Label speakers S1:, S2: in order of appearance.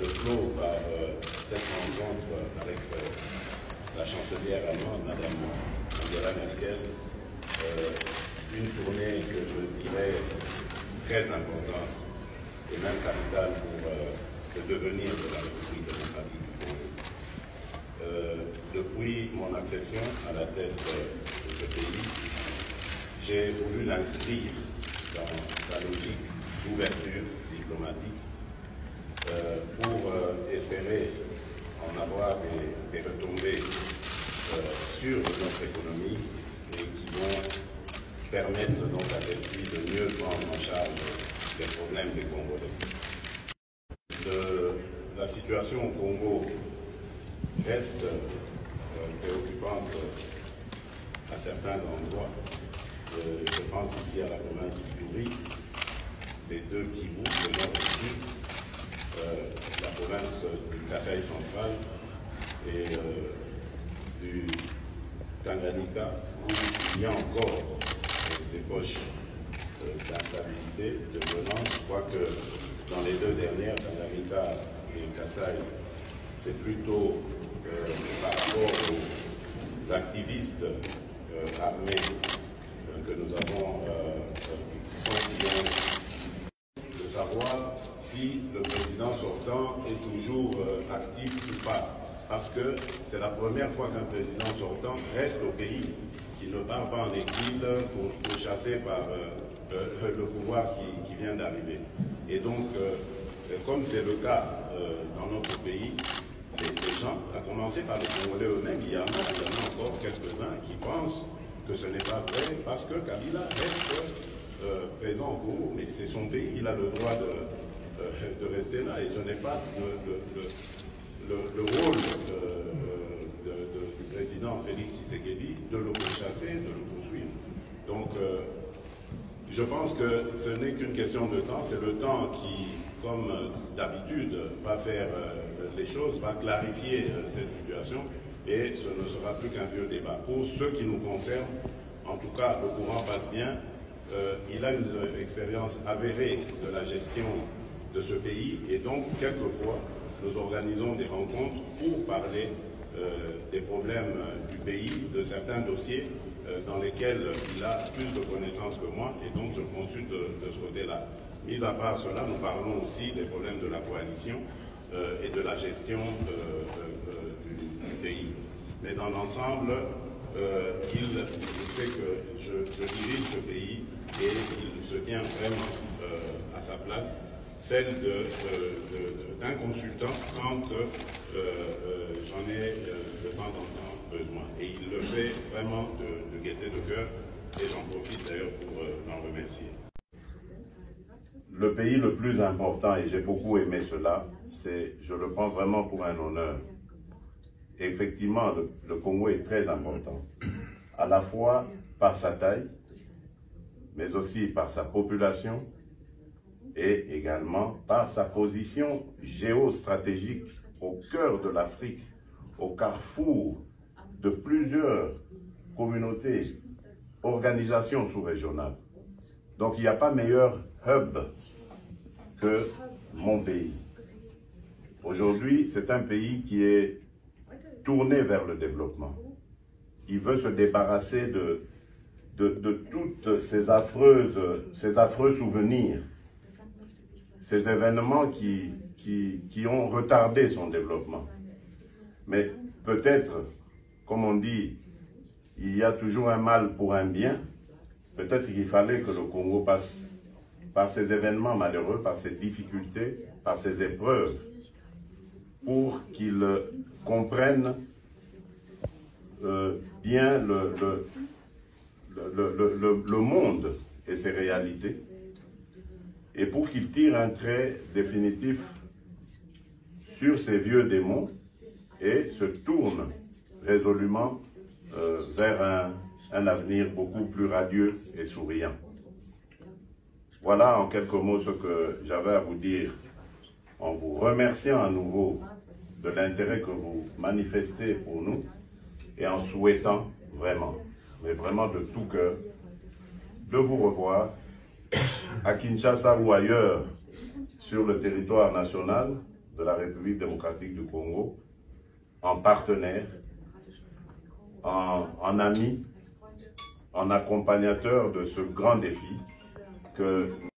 S1: de clos par cette rencontre avec la chancelière allemande, Mme Angela Merkel, une tournée que je dirais très importante et même capitale pour le devenir de la République démocratique du Congo. Depuis mon accession à la tête de ce pays, j'ai voulu l'inscrire dans la logique d'ouverture diplomatique pour espérer en avoir des retombées sur notre économie et qui vont permettre donc à celle-ci de mieux prendre en charge les problèmes des Congolais. La situation au Congo reste préoccupante à certains endroits. Je pense ici à la province du Ituri, les deux Kivu, le nord et le sud, la province du Kasaï central et du Tanganyika, où il y a encore des poches d'instabilité, de violence. Je crois que dans les deux dernières, Tanganyika et Kasaï, c'est plutôt par rapport aux activistes armés que nous avons, qui ont de savoir si le président sortant est toujours actif ou pas. Parce que c'est la première fois qu'un président sortant reste au pays, qui ne part pas en exil pour chasser par le pouvoir qui vient d'arriver. Et donc, comme c'est le cas dans notre pays, les gens, à commencer par les Congolais eux-mêmes, il y en a encore quelques-uns qui pensent que ce n'est pas vrai parce que Kabila reste présent au Congo. Mais c'est son pays, il a le droit de rester là et ce n'est pas le rôle du président Félix Tshisekedi de le pourchasser, de le poursuivre. Donc, je pense que ce n'est qu'une question de temps. C'est le temps qui, comme d'habitude, va faire les choses, va clarifier cette situation et ce ne sera plus qu'un vieux débat. Pour ceux qui nous concernent, en tout cas, le courant passe bien. Il a une expérience avérée de la gestion de ce pays et donc, quelquefois, nous organisons des rencontres pour parler des problèmes du pays, de certains dossiers dans lesquels il a plus de connaissances que moi et donc je consulte de ce côté-là. Mis à part cela, nous parlons aussi des problèmes de la coalition et de la gestion du pays. Mais dans l'ensemble, il sait que je dirige ce pays et il se tient vraiment à sa place, celle d'un consultant quand j'en ai de temps en temps besoin. Et il le fait vraiment de gaieté de cœur et j'en profite d'ailleurs pour l'en remercier. Le pays le plus important, et j'ai beaucoup aimé cela, c'est, je le prends vraiment pour un honneur. Et effectivement, le Congo est très important, à la fois par sa taille, mais aussi par sa population, et également par sa position géostratégique au cœur de l'Afrique, au carrefour de plusieurs communautés, organisations sous-régionales. Donc il n'y a pas meilleur hub que mon pays. Aujourd'hui, c'est un pays qui est tourné vers le développement. Il veut se débarrasser de toutes ces affreux souvenirs, ces événements qui ont retardé son développement. Mais peut-être, comme on dit, il y a toujours un mal pour un bien. Peut-être qu'il fallait que le Congo passe par ces événements malheureux, par ces difficultés, par ces épreuves, pour qu'il comprenne bien le monde et ses réalités, et pour qu'il tire un trait définitif sur ces vieux démons et se tourne résolument vers un avenir beaucoup plus radieux et souriant. Voilà en quelques mots ce que j'avais à vous dire, en vous remerciant à nouveau de l'intérêt que vous manifestez pour nous et en souhaitant vraiment, mais vraiment de tout cœur, de vous revoir à Kinshasa ou ailleurs sur le territoire national de la République démocratique du Congo, en partenaire, en ami, en accompagnateur de ce grand défi que